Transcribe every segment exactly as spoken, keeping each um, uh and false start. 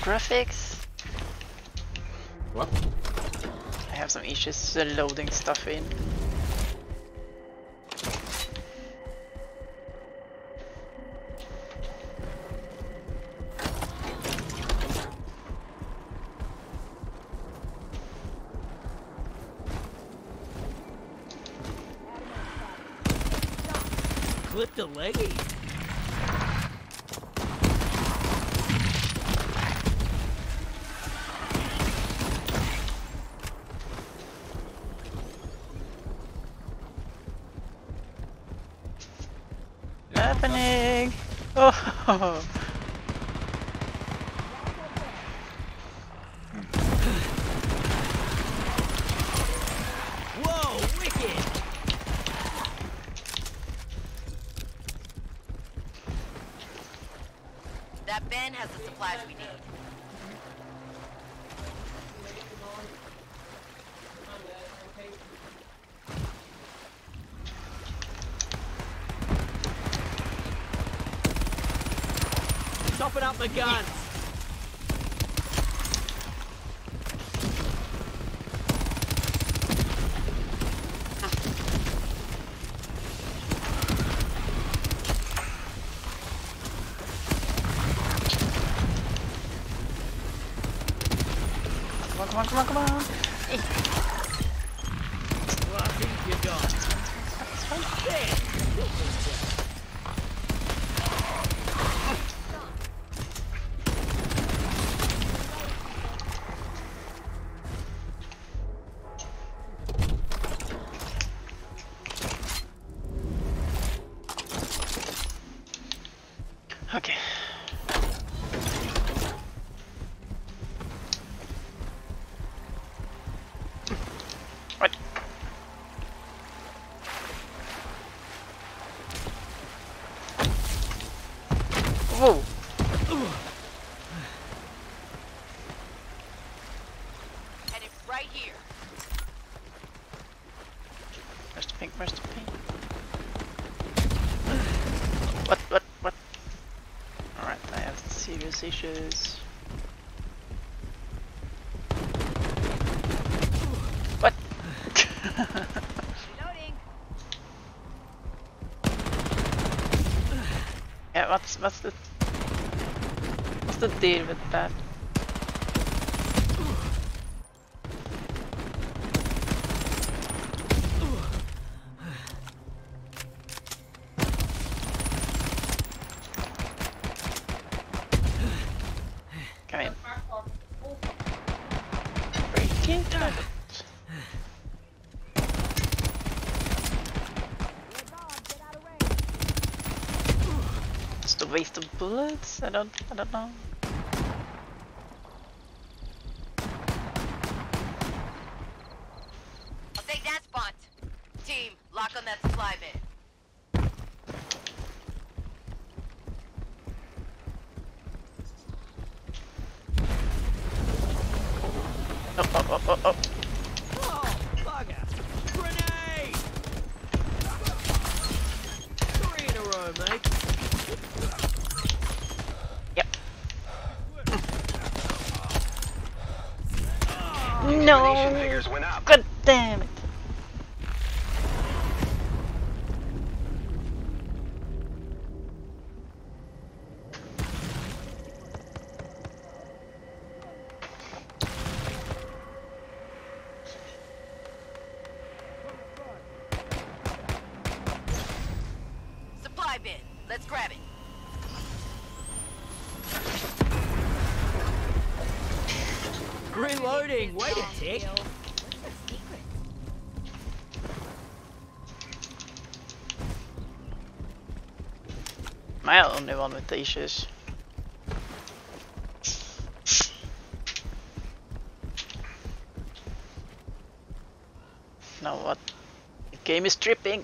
graphics. What? I have some issues uh, loading stuff in. Clip the leg. Happening! Oh! Whoa, wicked! That Ben has the supplies we need. Topping up my guns. Come on, come on, come on, come on! Hey. Well, I think you're gone. It's fine. There. Okay. What? Whoa! Headed right here. Where's the pink? Where's the pink? What? What? What? Alright, I have serious issues. What? Reloading. Yeah, what's what's the what's the deal with that? Come in. Break it out. It's the waste of bullets. I don't. I don't know. I'll take that spot. Team, lock on that supply bin. Oh, oh, oh, oh, oh. Oh, bugger. Grenade! Three in a row, mate. Yep. Extermination No. figures went up. God damn it. Supply bin. Let's grab it. Reloading. Wait a tick. Am I the only one with the issues? Now what? The game is tripping.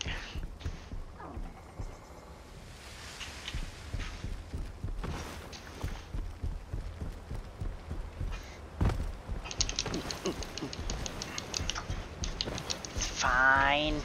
Fine.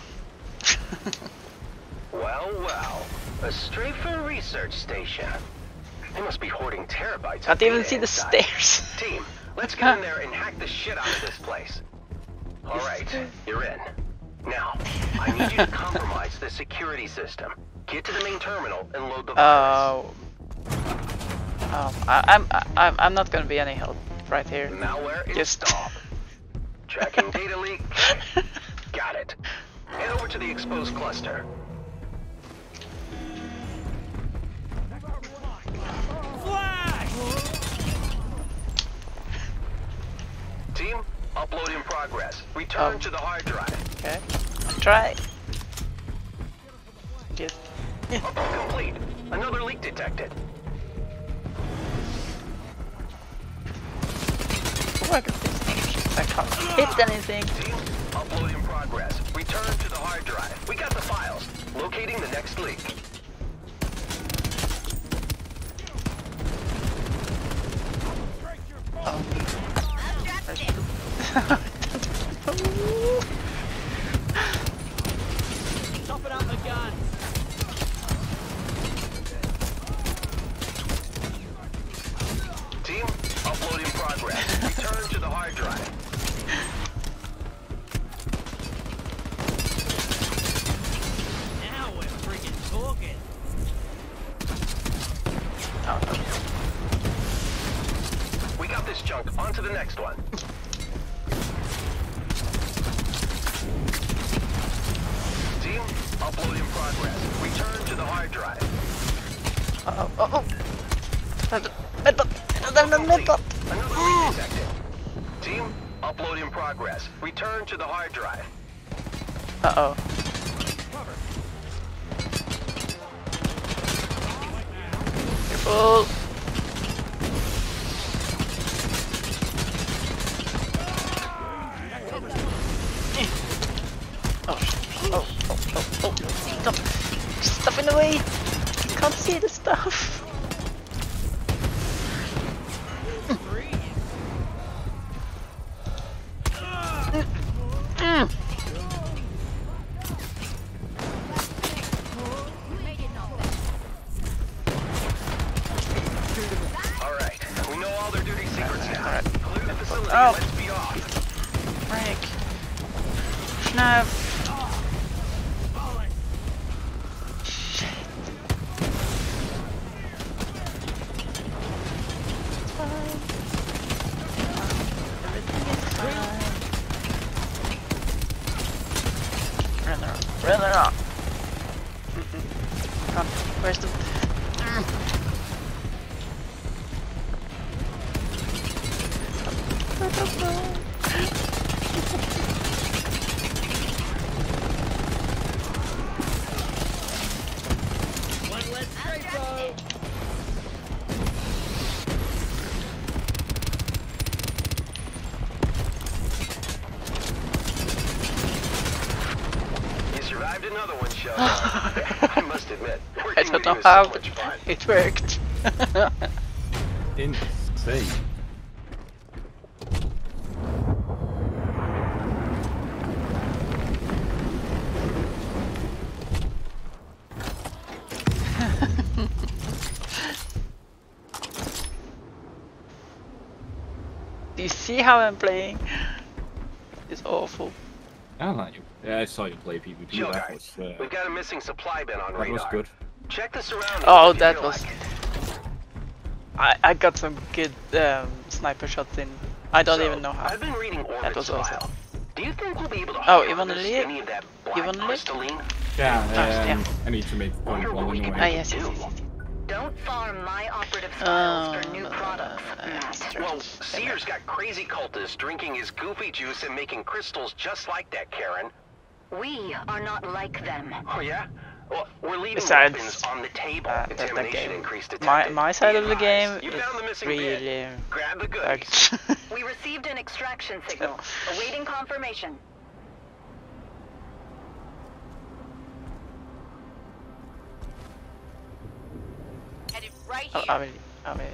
Well, well. A strafe for research station. They must be hoarding terabytes. Can't of even data see the inside. stairs. Team, let's get in there and hack the shit out of this place. All right, you're in. Now, I need you to compromise the security system. Get to the main terminal and load the virus. Oh. Oh, I, I'm I'm I'm not gonna be any help right here. Malware Just installed. Tracking data leak. Got it. Head over to the exposed cluster. Flash! Team, upload in progress. Return Oh. to the hard drive. Okay. Try. Just. Upload complete. Another leak detected. Oh, I got this. I can't hit anything. Team, upload in progress. Return to the hard drive. We got the files. Locating the next leak. Oh. That's it. Topping up the guns. Team, upload in progress. Return to the hard drive. Now we're freaking talking. We got this junk. On to the next one. Team, upload in progress. Return to the hard drive. Uh oh. Oh oh. Medbot. Another medbot. Another leak detected. Team, upload in progress. Return to the hard drive. Uh oh. Careful. Oh, oh, oh, oh, oh, stop. Stuff in the way. Can't see the stuff. Mm. Alright, we know all their dirty secrets now. Alright. Clear the facility, Oh. let's be off. Frank. Snap. Shit. It's fine. Everything is fine. Run around. Run around. Come. Where's the... One less strafe. You survived another one, Sheldon. I must admit, I working don't with know you is how so much fun. it worked. Insane. Do you see how I'm playing? It's awful. I like you. Yeah, I saw you play P V P. Chill, That guys. was, uh, We've got a missing supply bin on that radar. was good. Check the surroundings. Oh, if you that feel was... like it. I, I got some good um, sniper shots in. I don't So, even know how. I've been reading That Orbit's was awesome. file. Do you think we'll be able to Oh, you harvest wanna leave? any of that black You wanna leave? crystalline? Yeah, um, yeah. I need to make one Wonder what one we can anyway. Ah, yes, yes, yes, yes. Don't farm my operative Oh, files for new no, no, products, no, no, no. master. Well, Seer's got crazy cultists drinking his goofy juice and making crystals just like that, Karen. We are not like them. Oh, yeah? Well, we're leaving Besides, weapons on the table. Uh, that, that Contamination game. increased My, detected. my side Be of the advised. game You found the is missing really bit. Grab the goodies. bugged. We received an extraction signal. Awaiting confirmation. Headed right Oh, here. I will, I will.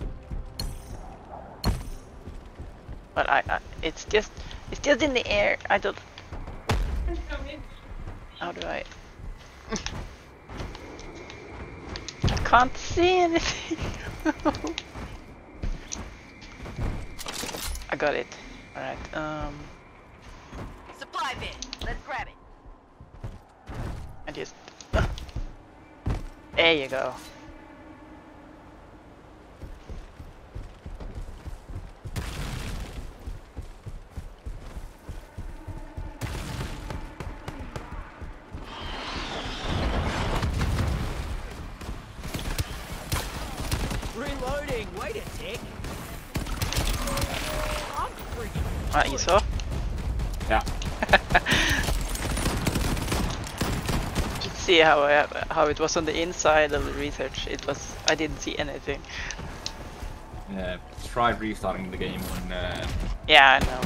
But I, I, it's just, it's just in the air. I don't. How do I? I can't see anything. I got it. Alright, um... Supply bin. Let's grab it. I just... Uh, there you go. Reloading. Wait a tick. I'm freaking. Ah, you saw? Yeah. See how I, how it was on the inside of the research. It was I didn't see anything. Yeah. Try restarting the game when. Uh, Yeah, I know.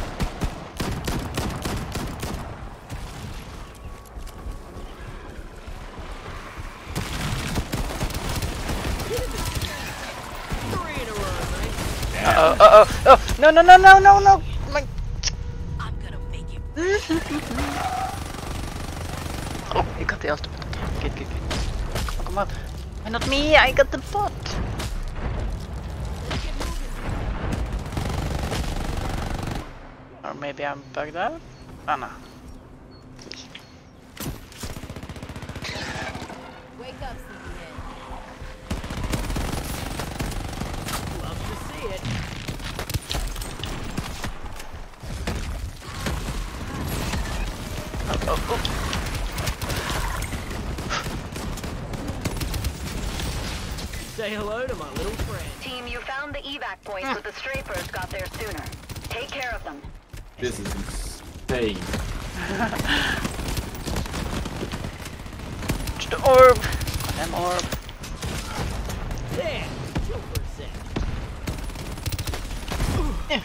Three in a row, mate. Uh oh, uh oh, oh, no, no, no, no, no, no, my. I'm gonna make you. Oh, you got the ultimate. Okay, good, good, good. Come on, come on. Why not me? I got the bot. Or maybe I'm bugged out? Oh no. Wake up, sleepyhead. Love to see it. Oh, oh, oh. Say hello to my little friend. Team, you found the evac points, but the strafers got there sooner. Take care of them. this is insane. The orb! Damn orb. There. Chill for a sec.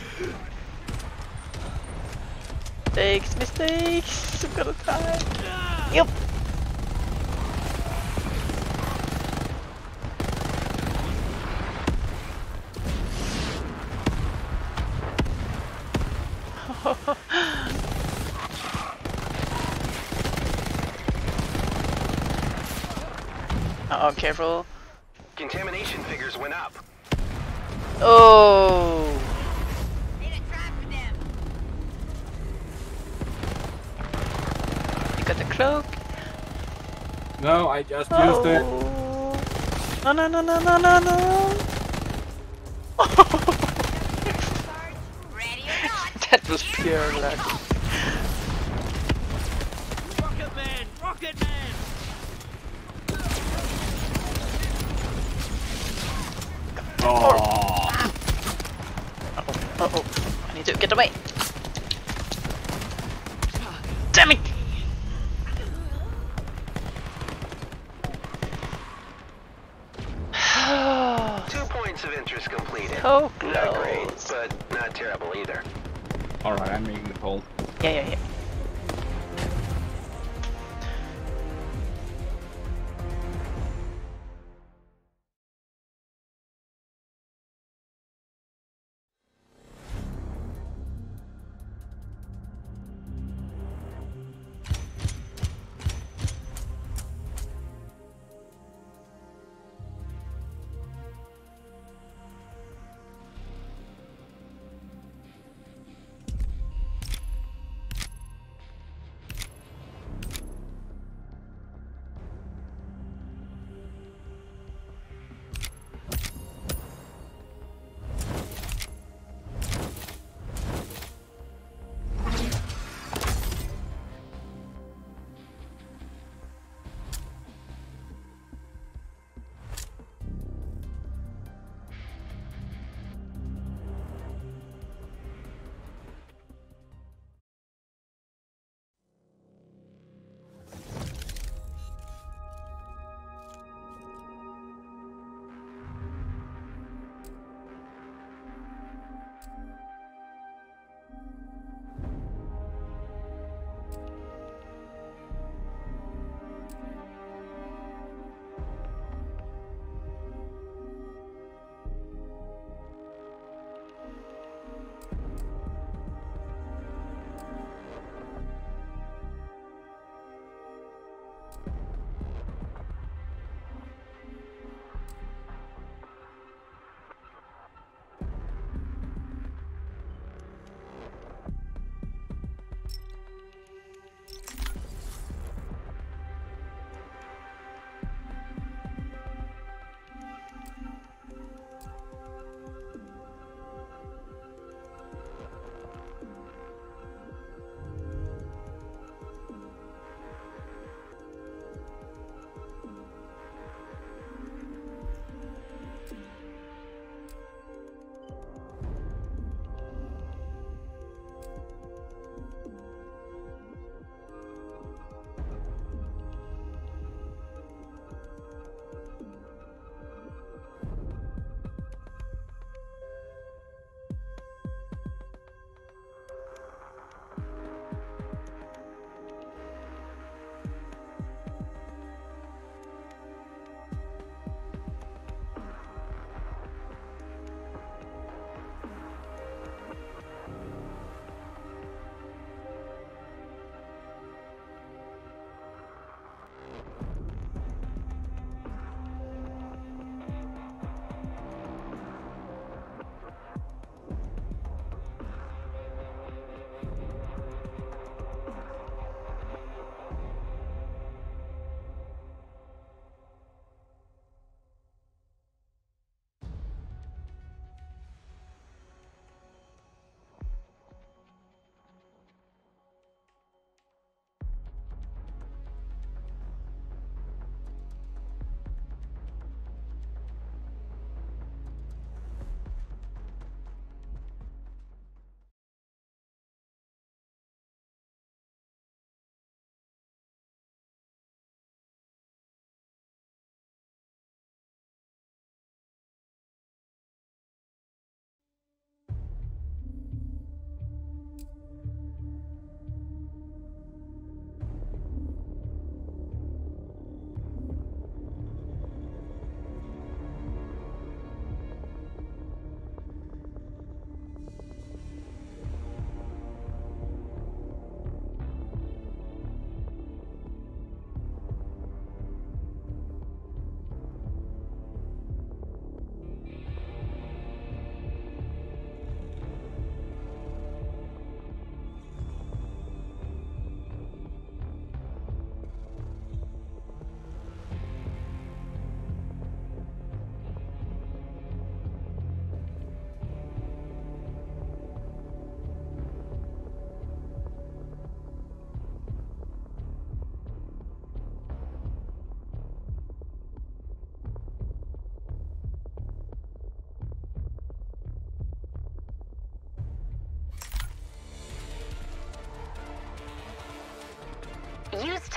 Mistakes, mistakes! I'm gonna die. Yep! Uh oh, careful. Contamination figures went up. Oh! Need a trap for them. You got the cloak? No, I just used it. Oh. No, no, no, no, no, no, no! Ready or not. That was pure luck. Rocket Man! Rocket Man! Oh. Uh oh, uh oh. I need to get away. Damn it! Two points of interest completed. So Not great, close. but not terrible either. Alright, I'm making the call. Yeah, yeah, yeah.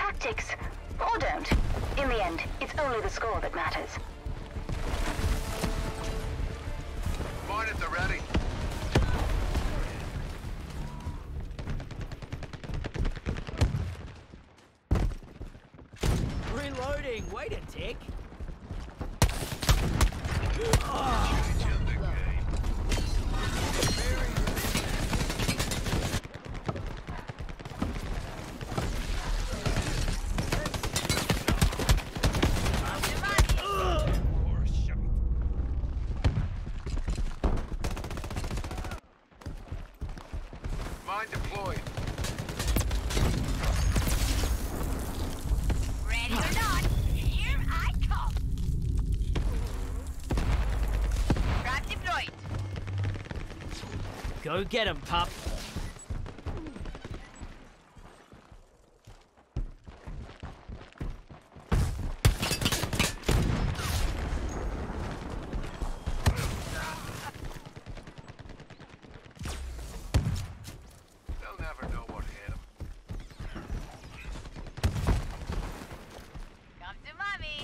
tactics. Or don't. In the end, it's only the score that matters. Mine at the ready. Reloading. Wait a tick. Mine deployed. Ready or not, here I come. Trap deployed. Go get him, pup. They'll never know what hit them. Come to mommy.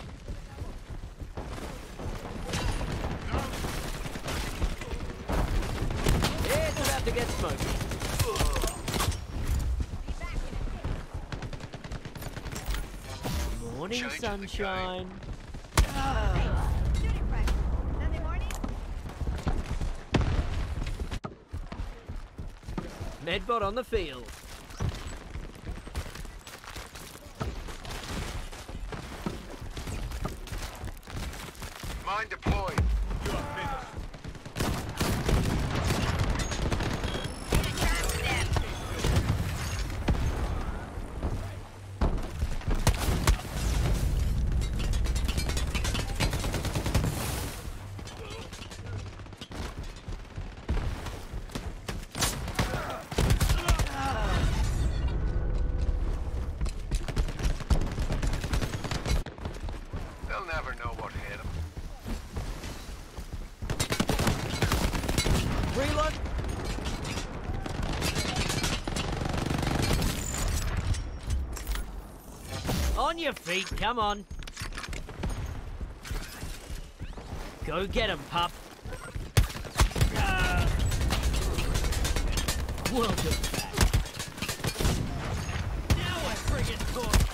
It's about to get smoky. Morning, Change of the sunshine. Shooting practice. Sunday morning. Medbot on the field. Mine deployed. Attack them. They'll never know what hit them. Reload. On your feet, come on. Go get him, pup. Ah. Welcome back. Now we're friggin' talking.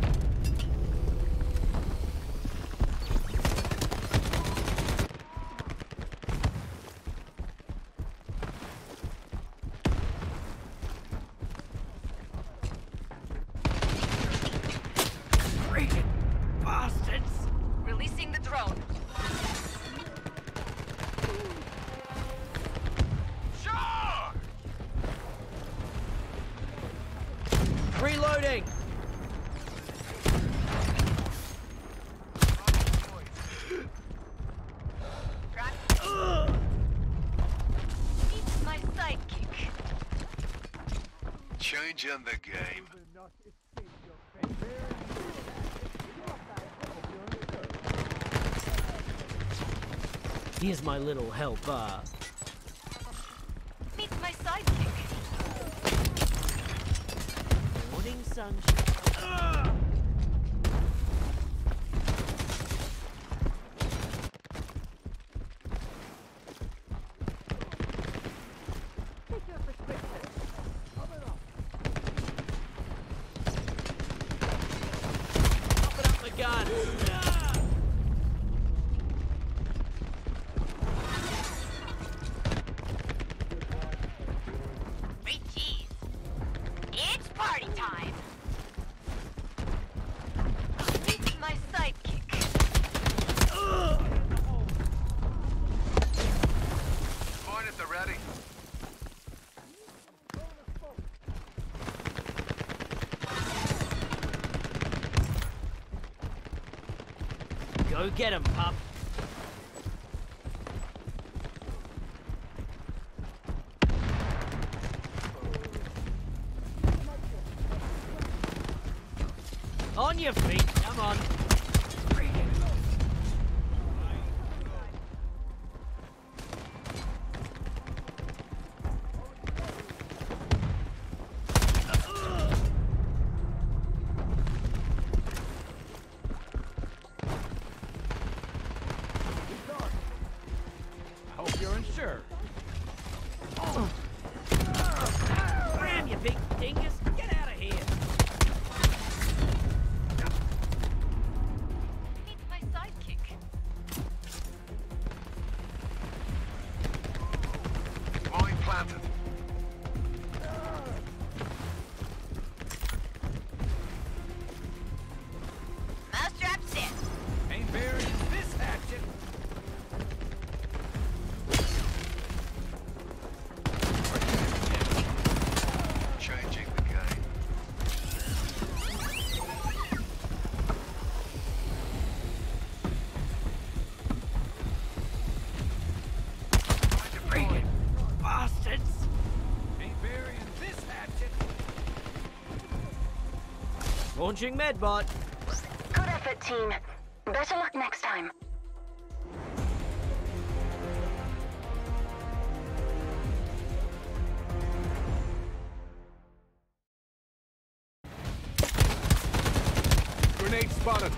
Friggin' bastards! Releasing the drone. Sure! Reloading! Trap. It's my sidekick. Changing the game. Here's my little helper. Meet my sidekick. Morning, sunshine. Open up the gun. Great cheese. It's party time. Meet my sidekick. Mine at the ready. Go get him, pup. On your feet, come on. Launching medbot. Good effort, team. Better luck next time. Grenade spotted.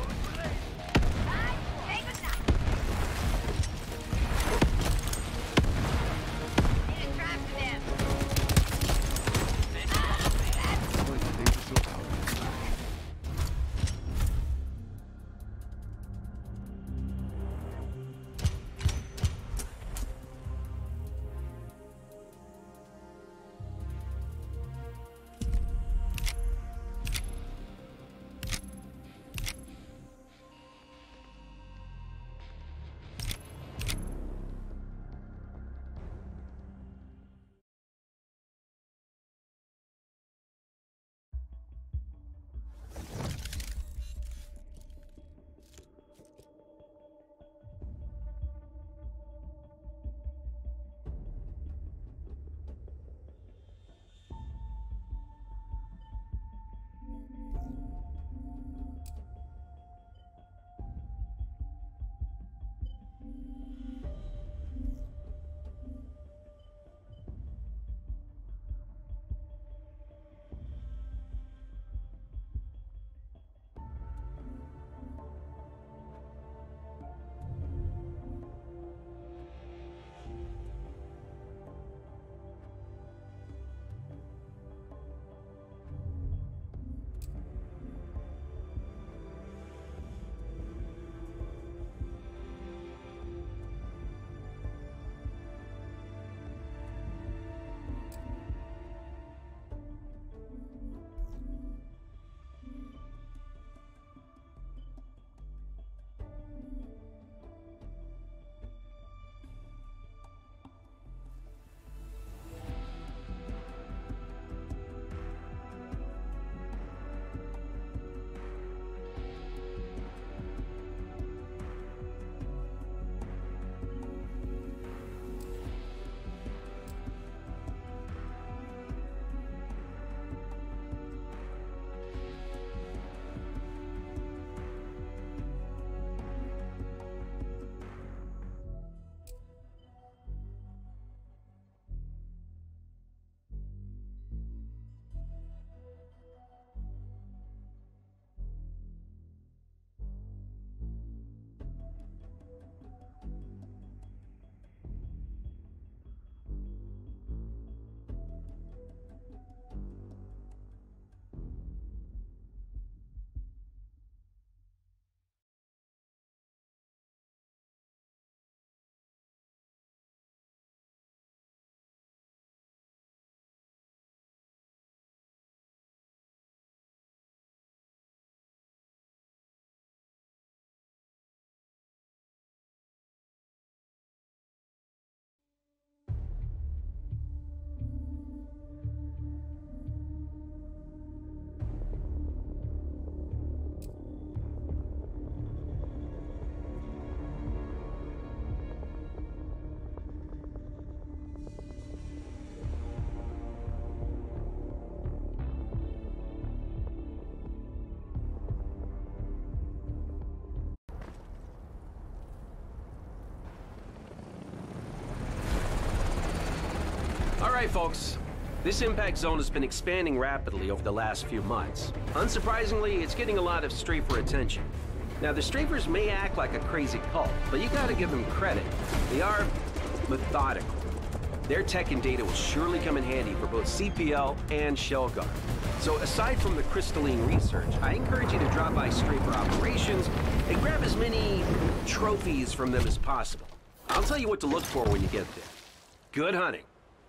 Alright folks, this impact zone has been expanding rapidly over the last few months. Unsurprisingly, it's getting a lot of strafer attention. Now the strafers may act like a crazy cult, but you gotta give them credit. They are methodical. Their tech and data will surely come in handy for both C P L and Shellguard. So aside from the crystalline research, I encourage you to drop by strafer operations and grab as many trophies from them as possible. I'll tell you what to look for when you get there. Good hunting.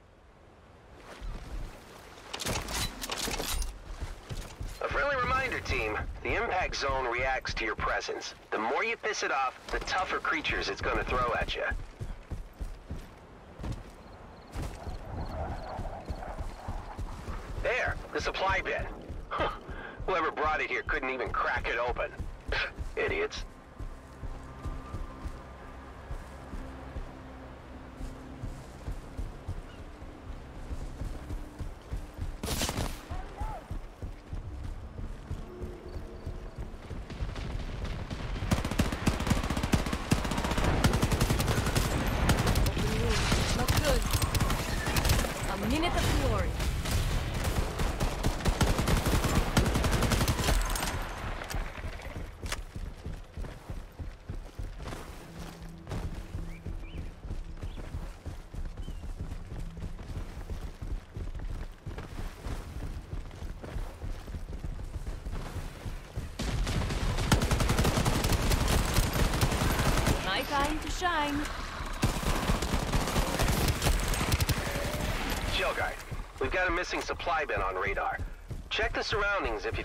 A friendly reminder, team. The impact zone reacts to your presence. The more you piss it off, the tougher creatures it's gonna throw at you. There, the supply bin. Huh. Whoever brought it here couldn't even crack it open. Idiots. shine. Shell guard, we've got a missing supply bin on radar. Check the surroundings if you